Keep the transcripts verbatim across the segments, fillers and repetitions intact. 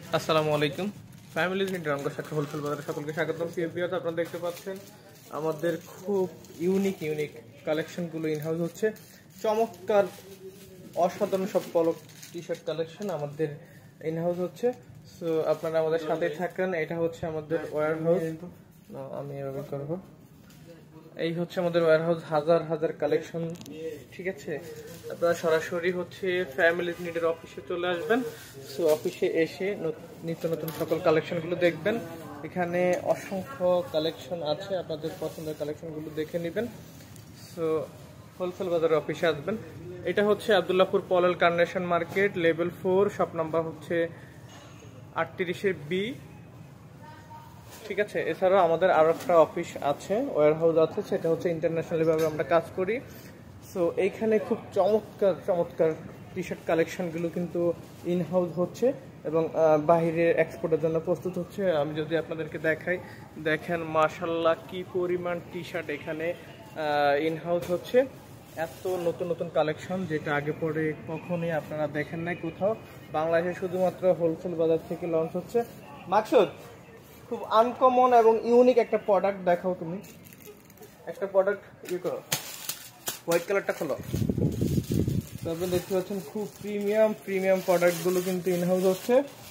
আসসালামু আলাইকুম ফ্যামিলি নিডরাঙ্গ শাখা হোলসেল বাজারে সকলকে স্বাগতম। প্রিয় আপনারা দেখতে পাচ্ছেন আমাদের খুব ইউনিক ইউনিক কালেকশনগুলো ইনহাউস হচ্ছে। চমৎকার অসাধারণ সব পলক টি শার্ট কালেকশন আমাদের ইনহাউস হচ্ছে। সো আপনারা আমাদের সাথে থাকেন। এটা হচ্ছে আমাদের ওয়্যার হাউস। আমি এভাবে করবো। এই হচ্ছে আমাদের ওয়্যার হাউস, হাজার হাজার কালেকশন। ঠিক আছে, আপনারা সরাসরি হচ্ছে ফ্যামিলি নিডের অফিসে চলে আসবেন। সো অফিসে এসে নিত্য নতুন সকল কালেকশনগুলো দেখবেন। এখানে অসংখ্য কালেকশন আছে, আপনাদের পছন্দের কালেকশনগুলো দেখে নেবেন। সো হোলসেল বাজারের অফিসে আসবেন। এটা হচ্ছে Abdullahpur Polwel Carnation market, level four, shop number হচ্ছে আটত্রিশের বি। ঠিক আছে, এছাড়াও আমাদের আরো একটা অফিস আছে, ওয়্যার হাউস আছে, সেটা হচ্ছে ইন্টারন্যাশনালি ভাবে আমরা কাজ করি। সো এইখানে খুব চমৎকার চমৎকার টি শার্ট কালেকশনগুলো কিন্তু ইন হাউস হচ্ছে এবং বাহিরে এক্সপোর্টের জন্য প্রস্তুত হচ্ছে। আমি যদি আপনাদেরকে দেখাই, দেখেন মাশাল্লাহ কি পরিমাণ টি শার্ট এখানে ইন হাউস হচ্ছে। এত নতুন নতুন কালেকশন যেটা আগে পরে কখনোই আপনারা দেখেন নাই কোথাও। বাংলাদেশে শুধুমাত্র হোলসেল বাজার থেকে লঞ্চ হচ্ছে। মাকসুদ, খুব আনকমন এবং ইউনিক একটা প্রোডাক্ট দেখাও। তুমি একটা প্রোডাক্ট ইয়ে করো, হোয়াইট কালারটা খোলো। তারপরে দেখতে পাচ্ছেন খুব প্রিমিয়াম প্রিমিয়াম প্রোডাক্টগুলো কিন্তু ইনহাউস হচ্ছে।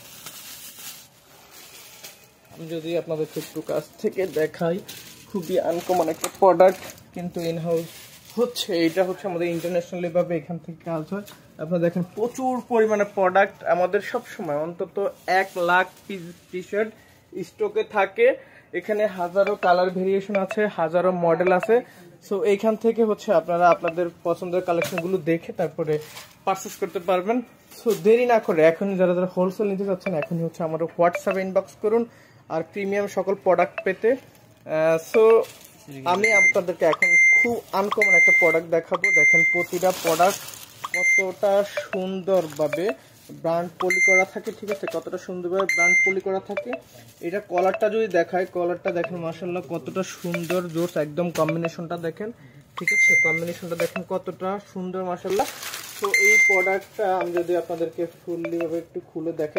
আমি যদি আপনাদেরকে একটু কাছ থেকে দেখাই, খুবই আনকমন একটা প্রোডাক্ট কিন্তু ইনহাউস হচ্ছে। এটা হচ্ছে আমাদের ইন্টারন্যাশনালি ভাবে এখান থেকে কাজ হয়। আপনারা দেখেন প্রচুর পরিমাণে প্রোডাক্ট আমাদের সব সময় অন্তত এক লাখ পিস টি শার্ট স্টকে থাকে। এখানে হাজারো কালার ভেরিয়েশন আছে, হাজারো মডেল আছে। সো এইখান থেকে হচ্ছে আপনারা আপনাদের পছন্দের কালেকশনগুলো দেখে তারপরে পারচেস করতে পারবেন। সো দেরি না করে এখনই যারা যারা হোলসেল নিতে চাচ্ছেন, এখনই হচ্ছে আমার হোয়াটসঅ্যাপে ইনবক্স করুন আর প্রিমিয়াম সকল প্রোডাক্ট পেতে। সো আমি আপনাদেরকে এখন খুব আনকমন একটা প্রোডাক্ট দেখাবো। দেখেন প্রতিটা প্রোডাক্ট কতটা সুন্দরভাবে ব্র্যান্ড পলি করা থাকে। ঠিক আছে, কতটা সুন্দরভাবে ব্র্যান্ড পলি করা থাকে। এটা কলারটা যদি দেখায়, কলারটা দেখেন মাশাআল্লাহ কতটা সুন্দর জোস, একদম কম্বিনেশনটা দেখেন। ঠিক আছে, কম্বিনেশনটা দেখেন কতটা সুন্দর মাশাআল্লাহ। তো এই প্রোডাক্টটা আমি যদি আপনাদেরকে ফুললি ভাবে একটু খুলে দেখাই।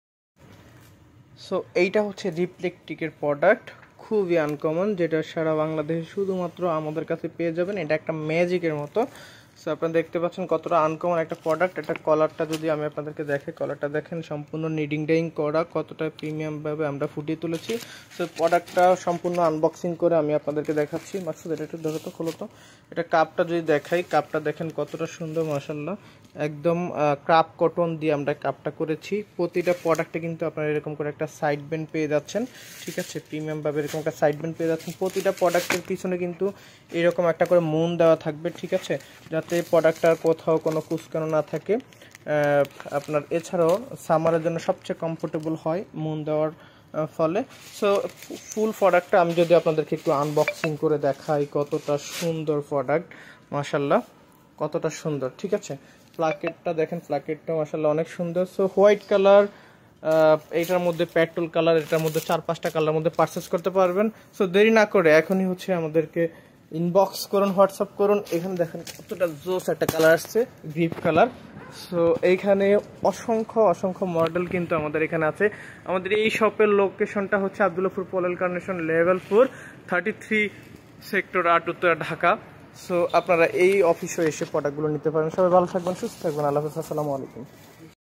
সো এইটা হচ্ছে রিফ্লেকটিকের প্রোডাক্ট, খুবই আনকমন, যেটা সারা বাংলাদেশে শুধুমাত্র আমাদের কাছে পেয়ে যাবেন। এটা একটা ম্যাজিকের মতো। সো আপনারা দেখতে পাচ্ছেন কতটা আনকমন একটা প্রোডাক্ট। এটা কলারটা যদি আমি আপনাদেরকে দেখাই, কলারটা দেখেন সম্পূর্ণ নিডিং ডাইং করা, কতটা প্রিমিয়ামভাবে আমরা ফুটিয়ে তুলেছি। সো প্রোডাক্টটা সম্পূর্ণ আনবক্সিং করে আমি আপনাদেরকে দেখাচ্ছি। মাকসুদ এটা একটু ধরো তো, খোলো তো। এটা কাপটা যদি দেখাই, কাপটা দেখেন কতটা সুন্দর মাশাআল্লাহ, একদম ক্রাপ কটন দিয়ে আমরা কাপটা করেছি। প্রতিটা প্রোডাক্টে কিন্তু আপনারা এরকম করে একটা সাইড বেন্ড পেয়ে যাচ্ছেন। ঠিক আছে, প্রিমিয়ামভাবে এরকম একটা সাইড বেন্ড পেয়ে যাচ্ছেন। প্রতিটা প্রোডাক্টের পিছনে কিন্তু এরকম একটা করে মুন দেওয়া থাকবে। ঠিক আছে, যাতে প্রোডাক্টটার কোথাও কোনো কুচকানো না থাকে আপনার। এছাড়াও সামারের জন্য সবচেয়ে কমফোর্টেবল হয় মুন দেওয়ার ফলে। সো ফুল প্রোডাক্টটা আমি যদি আপনাদেরকে একটু আনবক্সিং করে দেখাই, কতটা সুন্দর প্রোডাক্ট মাশাআল্লাহ, কতটা সুন্দর। ঠিক আছে, প্লাকেটটা দেখেন, প্লাকেটটা মাশাআল্লাহ অনেক সুন্দর। সো হোয়াইট কালার, এইটার মধ্যে পেট্রোল কালার, এটার মধ্যে চার পাঁচটা কালার মধ্যে পারচেস করতে পারবেন। সো দেরি না করে এখনই হচ্ছে আমাদেরকে ইনবক্স করুন, হোয়াটসঅ্যাপ করুন। এখানে দেখেন কতটা জোস একটা কালার আসছে, গ্রিপ কালার। সো এইখানে অসংখ্য অসংখ্য মডেল কিন্তু আমাদের এখানে আছে। আমাদের এই শপের লোকেশনটা হচ্ছে Abdullahpur Polwel Carnation, level four, thirty three sector আট, উত্তরা, ঢাকা। সো আপনারা এই অফিসে এসে প্রোডাক্টগুলো নিতে পারেন। সবাই ভালো থাকবেন, সুস্থ থাকবেন। আল্লাহ হাফেজ, আসসালামু আলাইকুম।